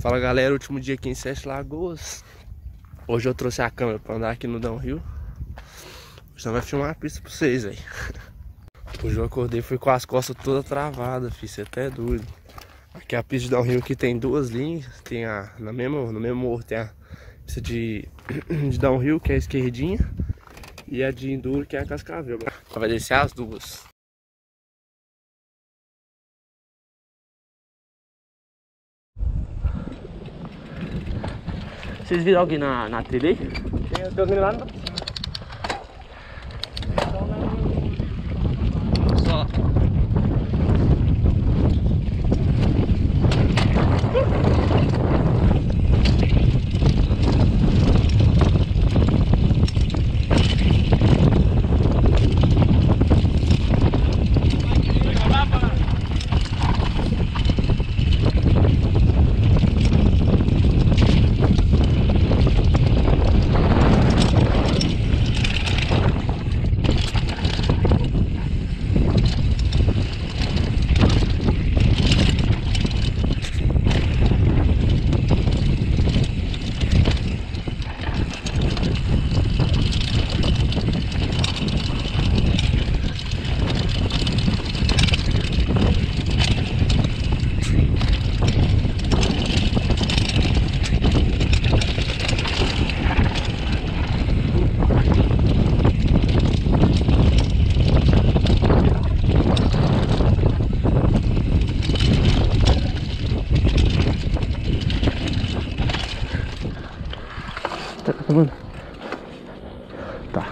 Fala galera, último dia aqui em Sete Lagoas. Hoje eu trouxe a câmera pra andar aqui no downhill. Hoje nós vai filmar a pista pra vocês aí. Hoje eu acordei fui com as costas todas travadas, filho, você até é doido. Aqui a pista de downhill aqui tem duas linhas. Tem no mesmo morro tem a pista de downhill, que é a esquerdinha, e a de enduro, que é a cascavel. Vai descer as duas. Vocês viram alguém na trilha aí? Tem alguém lá no... Só. Mano. Tá.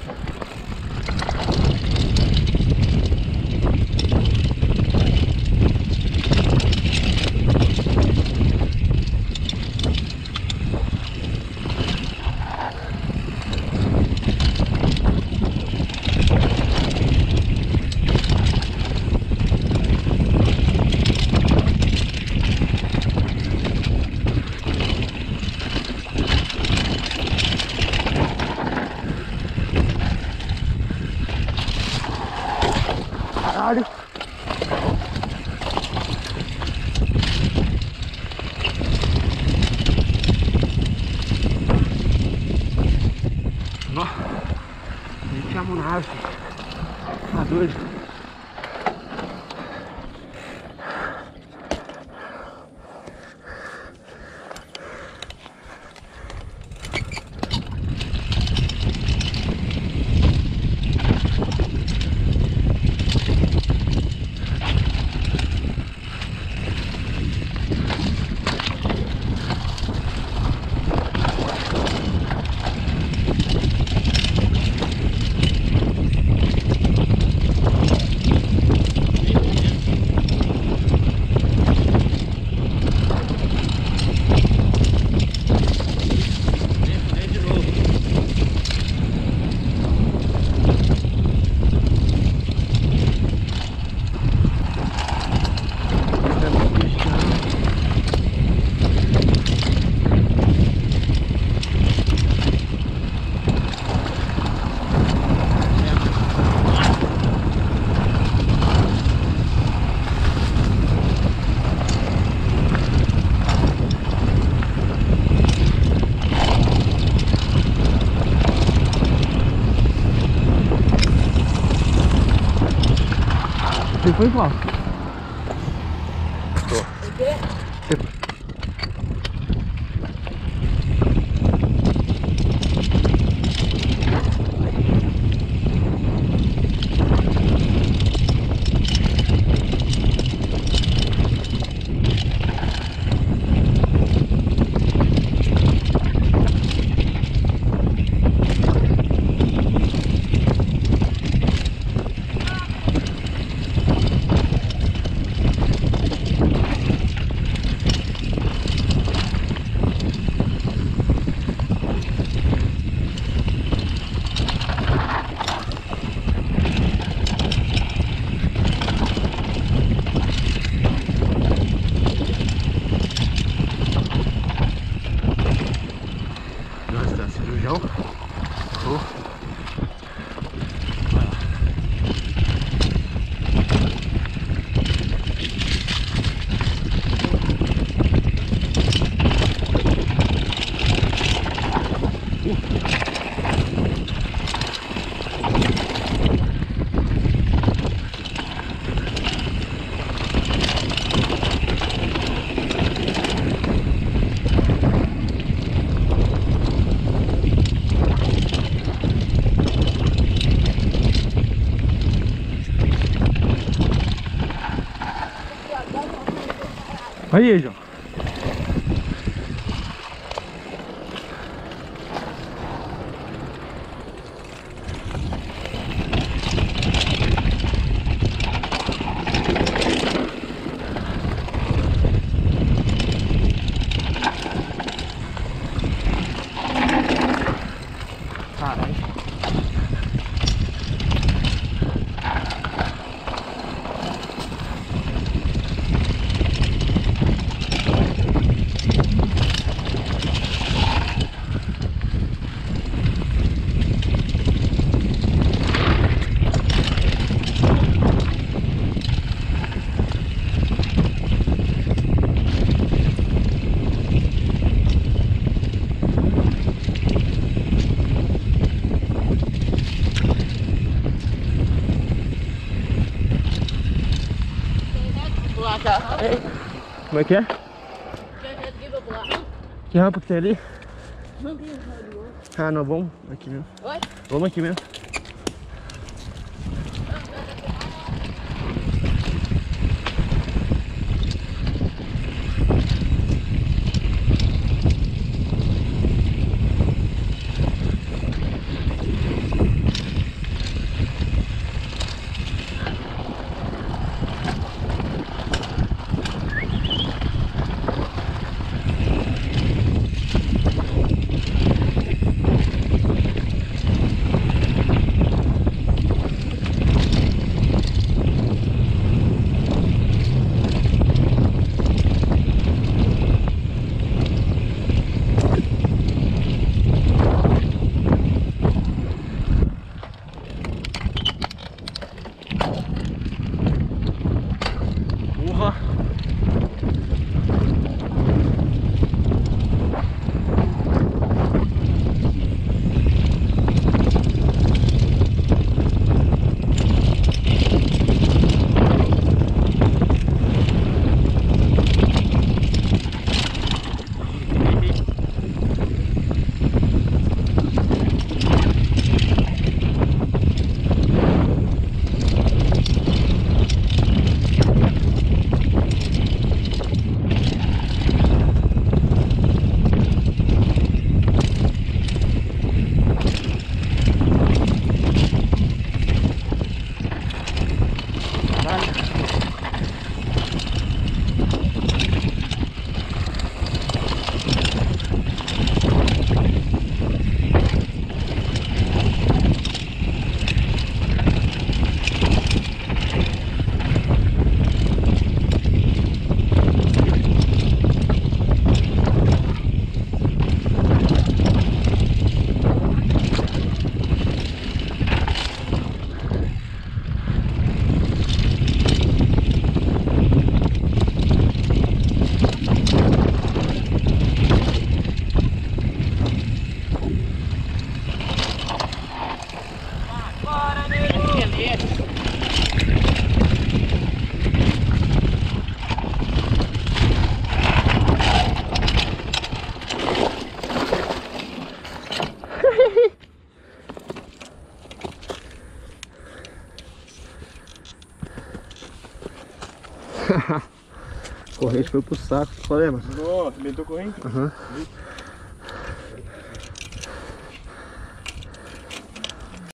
Caralho. Ó, nem tinha mão na árvore. Tá doido. Você foi igual. Tô. O quê? Corria, João. Caralho. Como é que é? Que rampa que tem ali? Ah, não, vamos aqui mesmo. Oi? Vamos aqui mesmo. Corrente foi pro saco, qual é, mano? Não, arrebentou a corrente? Aham.